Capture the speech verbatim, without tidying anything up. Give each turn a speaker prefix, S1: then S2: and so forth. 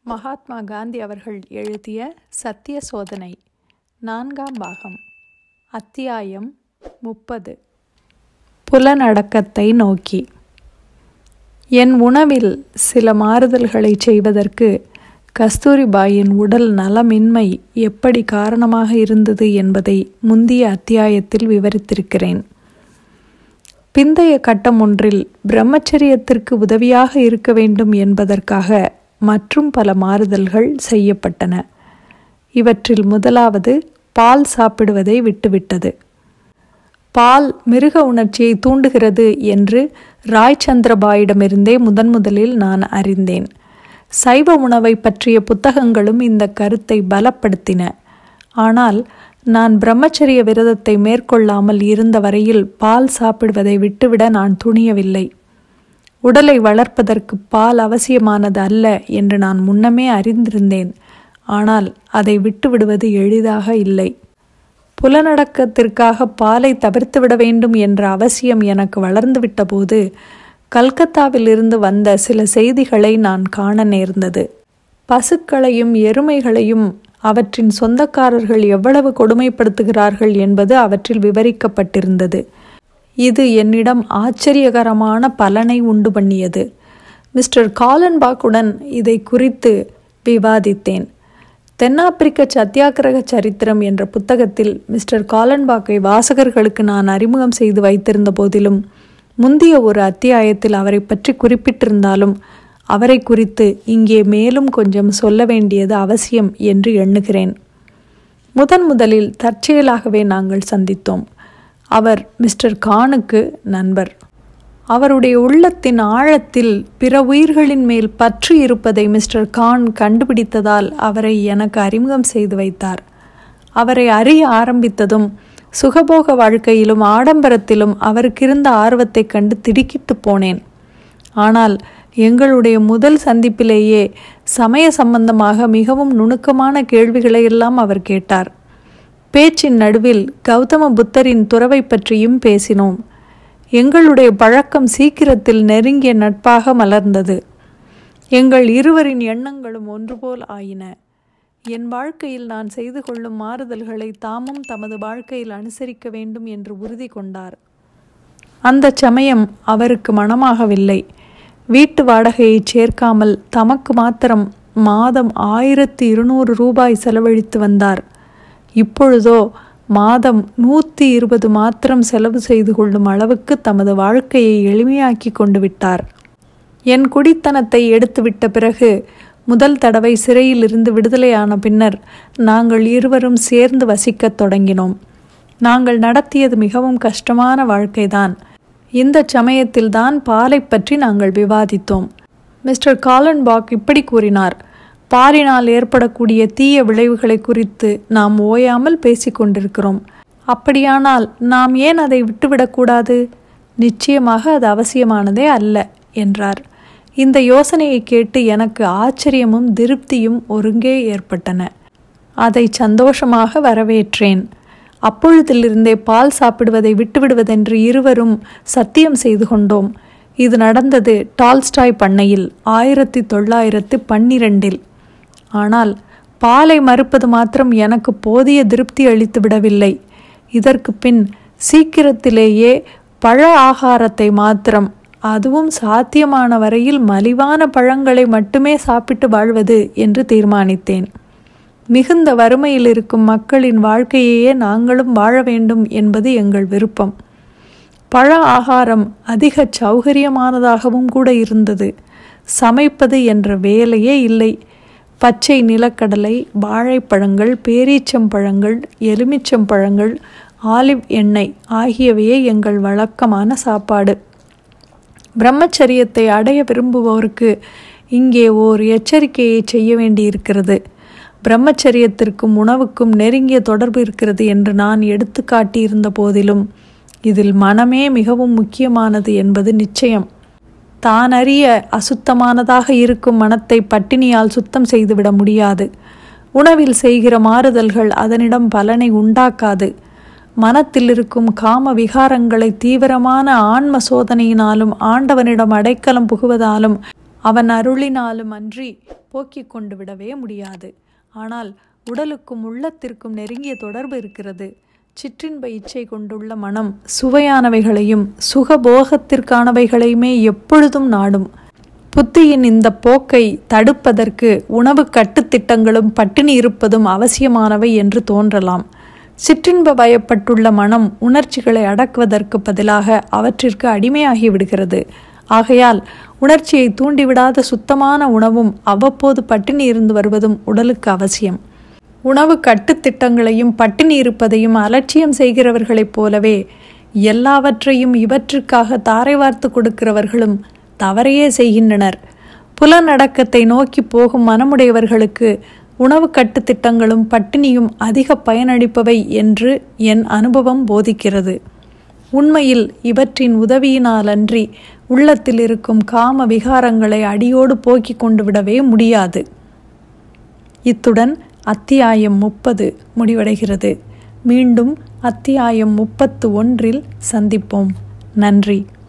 S1: மகாத்மா காந்தி அவர்கள் எழுதிய சத்திய சோதனை நான்காம் பாகம். அத்தியாயம் முப்பது. புலனடக்கத்தை நோக்கி. என் உணவில் சில மாறுதல்களை செய்வதற்கு கஸ்தூரிபாயின் உடல் நலமின்மை எப்படி காரணமாக இருந்தது என்பதை முந்திய அத்தியாயத்தில் விவரித்திருக்கிறேன். பிந்தைய கட்டம் ஒன்றில் பிரம்மச்சரியத்திற்கு உதவியாக இருக்க வேண்டும் என்பதற்காக மற்றும் பல மாறுதல்கள் செய்யப்பட்டன. இவற்றில் முதலாவது பால் சாப்பிடுவதை விட்டுவிட்டது. பால் மிருக உணர்ச்சியை தூண்டுகிறது என்று ராய்சந்திரபாயிடமிருந்தே முதன் முதலில் நான் அறிந்தேன். சைவ உணவை பற்றிய புத்தகங்களும் இந்த கருத்தை பலப்படுத்தின. ஆனால் நான் பிரம்மச்சரிய விரதத்தை மேற்கொள்ளாமல் இருந்த வரையில் பால் சாப்பிடுவதை விட்டுவிட நான் துணியவில்லை. உடலை வளர்ப்பதற்கு பால் அவசியமானது அல்ல என்று நான் முன்னமே அறிந்திருந்தேன். ஆனால் அதை விட்டுவிடுவது எளிதாக இல்லை. புலனடக்கத்திற்காக பாலை தவிர்த்துவிட வேண்டும் என்ற அவசியம் எனக்கு வளர்ந்துவிட்ட போது கல்கத்தாவில் இருந்து வந்த சில செய்திகளை நான் காண நேர்ந்தது. பசுக்களையும் எருமைகளையும் அவற்றின் சொந்தக்காரர்கள் எவ்வளவு கொடுமைப்படுத்துகிறார்கள் என்பது அவற்றில் விவரிக்கப்பட்டிருந்தது. இது என்னிடம் ஆச்சரியகரமான பலனை உண்டு பண்ணியது. மிஸ்டர் காலன்பாக்குடன் இதை குறித்து விவாதித்தேன். தென்னாப்பிரிக்க சத்தியாகிரக சரித்திரம் என்ற புத்தகத்தில் மிஸ்டர் காலன்பாக்கை வாசகர்களுக்கு நான் அறிமுகம் செய்து வைத்திருந்த போதிலும் முந்திய ஒரு அத்தியாயத்தில் அவரை பற்றி குறிப்பிட்டிருந்தாலும் அவரை குறித்து இங்கே மேலும் கொஞ்சம் சொல்ல வேண்டியது அவசியம் என்று எண்ணுகிறேன். முதன் முதலில் தற்செயலாகவே நாங்கள் சந்தித்தோம். அவர் மிஸ்டர் கானுக்கு நண்பர். அவருடைய உள்ளத்தின் ஆழத்தில் பிற உயிர்களின் மேல் பற்று இருப்பதை மிஸ்டர் கான் கண்டுபிடித்ததால் அவரை எனக்கு அறிமுகம் செய்து வைத்தார். அவரை அறிய ஆரம்பித்ததும் சுகபோக வாழ்க்கையிலும் ஆடம்பரத்திலும் அவருக்கிருந்த ஆர்வத்தை கண்டு திடுக்கிட்டு போனேன். ஆனால் எங்களுடைய முதல் சந்திப்பிலேயே சமய சம்பந்தமாக மிகவும் நுணுக்கமான கேள்விகளை எல்லாம் அவர் கேட்டார். பேச்சின் நடுவில் கௌதம புத்தரின் துறவை பற்றியும் பேசினோம். எங்களுடைய பழக்கம் சீக்கிரத்தில் நெருங்கிய நட்பாக மலர்ந்தது. எங்கள் இருவரின் எண்ணங்களும் ஒன்றுபோல் ஆயின. என் வாழ்க்கையில் நான் செய்து கொள்ளும் மாறுதல்களை தாமும் தமது வாழ்க்கையில் அனுசரிக்க வேண்டும் என்று உறுதி கொண்டார். அந்த சமயம் அவருக்கு மனமாகவில்லை. வீட்டு வாடகையை சேர்க்காமல் தமக்கு மாத்திரம் மாதம் ஆயிரத்தி இருநூறு ரூபாய் செலவழித்து வந்தார். இப்பொழுதோ மாதம் நூற்றி இருபது மாத்திரம் செலவு செய்து கொள்ளும் அளவுக்கு தமது வாழ்க்கையை எளிமையாக்கி கொண்டு விட்டார். என் குடித்தனத்தை எடுத்துவிட்ட பிறகு முதல் தடவை சிறையில் இருந்து விடுதலையான பின்னர் நாங்கள் இருவரும் சேர்ந்து வசிக்கத் தொடங்கினோம். நாங்கள் நடத்தியது மிகவும் கஷ்டமான வாழ்க்கைதான். இந்த சமயத்தில்தான் பாலை பற்றி நாங்கள் விவாதித்தோம். மிஸ்டர் காலன்பாக் இப்படி கூறினார்: பாலினால் ஏற்படக்கூடிய தீய விளைவுகளை குறித்து நாம் ஓயாமல் பேசிக்கொண்டிருக்கிறோம். அப்படியானால் நாம் ஏன் அதை விட்டுவிடக்கூடாது? நிச்சயமாக அது அவசியமானதே அல்ல என்றார். இந்த யோசனையை கேட்டு எனக்கு ஆச்சரியமும் திருப்தியும் ஒருங்கே ஏற்பட்டன. அதை சந்தோஷமாக வரவேற்றேன். அப்பொழுதிலிருந்தே பால் சாப்பிடுவதை விட்டுவிடுவதென்று இருவரும் சத்தியம் செய்து கொண்டோம். இது நடந்தது டால்ஸ்டாய் பண்ணையில் ஆயிரத்தி தொள்ளாயிரத்து பன்னிரெண்டில். ஆனால் பாலை மறுப்பது மாத்திரம் எனக்கு போதிய திருப்தி அளித்து விடவில்லை. இதற்கு பின் சீக்கிரத்திலேயே பழ ஆகாரத்தை மாத்திரம், அதுவும் சாத்தியமான வரையில் மலிவான பழங்களை மட்டுமே சாப்பிட்டு வாழ்வது என்று தீர்மானித்தேன். மிகுந்த வறுமையில் இருக்கும் மக்களின் வாழ்க்கையையே நாங்களும் வாழ வேண்டும் என்பது எங்கள் விருப்பம். பழ ஆகாரம் அதிக சௌகரியமானதாகவும் கூட இருந்தது. சமைப்பது என்ற வேலையே இல்லை. பச்சை நிலக்கடலை, வாழைப்பழங்கள், பேரீச்சம்பழங்கள், எலுமிச்சம்பழங்கள், ஆலிவ் எண்ணெய் ஆகியவையே எங்கள் வழக்கமான சாப்பாடு. பிரம்மச்சரியத்தை அடைய விரும்புவோருக்கு இங்கே ஓர் எச்சரிக்கையை செய்ய வேண்டியிருக்கிறது. பிரம்மச்சரியத்திற்கும் உணவுக்கும் நெருங்கிய தொடர்பு இருக்கிறது என்று நான் எடுத்து காட்டியிருந்த போதிலும் இதில் மனமே மிகவும் முக்கியமானது என்பது நிச்சயம். தான் அறிய அசுத்தமானதாக இருக்கும் மனத்தை பட்டினியால் சுத்தம் செய்துவிட முடியாது. உணவில் செய்கிற மாறுதல்கள் அதனிடம் பலனை உண்டாக்காது. மனத்தில் இருக்கும் காம விகாரங்களை தீவிரமான ஆன்ம சோதனையினாலும் ஆண்டவனிடம் அடைக்கலம் புகுவதாலும் அவன் அருளினாலும் அன்றி போக்கிக் கொண்டு விடவே முடியாது. ஆனால் உடலுக்கும் உள்ளத்திற்கும் நெருங்கிய தொடர்பு இருக்கிறது. சிற்றின்ப இச்சை கொண்டுள்ள மனம் சுவையானவைகளையும் சுகபோகத்திற்கானவைகளையுமே எப்பொழுதும் நாடும். புத்தியின் இந்த போக்கை தடுப்பதற்கு உணவு கட்டுத்திட்டங்களும் பட்டினி இருப்பதும் அவசியமானவை என்று தோன்றலாம். சிற்றின்ப பயப்பட்டுள்ள மனம் உணர்ச்சிகளை அடக்குவதற்கு பதிலாக அவற்றிற்கு அடிமையாகி விடுகிறது. ஆகையால் உணர்ச்சியை தூண்டிவிடாத சுத்தமான உணவும் அவ்வப்போது பட்டினி இருந்து வருவதும் உடலுக்கு அவசியம். உணவு கட்டுத்திட்டங்களையும் பட்டினி இருப்பதையும் அலட்சியம் செய்கிறவர்களைப் போலவே எல்லாவற்றையும் இவற்றுக்காக தாரை வார்த்து கொடுக்கிறவர்களும் தவறையே செய்கின்றனர். புலநடக்கத்தை நோக்கி போகும் மனமுடையவர்களுக்கு உணவு கட்டுத்திட்டங்களும் பட்டினியும் அதிக பயனளிப்பவை என்று என் அனுபவம் போதிக்கிறது. உண்மையில் இவற்றின் உதவியினாலன்றி உள்ளத்தில் இருக்கும் காம விகாரங்களை அடியோடு போக்கிக் கொண்டு விடவே முடியாது. இத்துடன் அத்தியாயம் முப்பது முடிவடைகிறது. மீண்டும் அத்தியாயம் முப்பத்து ஒன்றில் சந்திப்போம். நன்றி.